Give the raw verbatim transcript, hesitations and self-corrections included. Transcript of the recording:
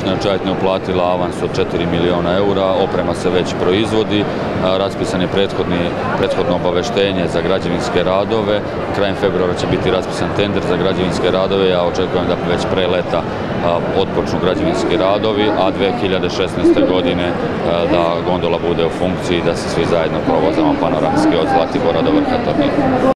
Općina Čajetina je uplatila avans od četiri milijuna eura, oprema se već proizvodi, raspisan je prethodno obaveštenje za građevinske radove, krajem februara će biti raspisan tender za građevinske radove, ja očekujem da već pre leta otpočnu građevinski radovi, a dve hiljade šesnaeste. godine da gondola bude u funkciji, da se svi zajedno provozamo panoramski od Zlatibora do vrha Tornira.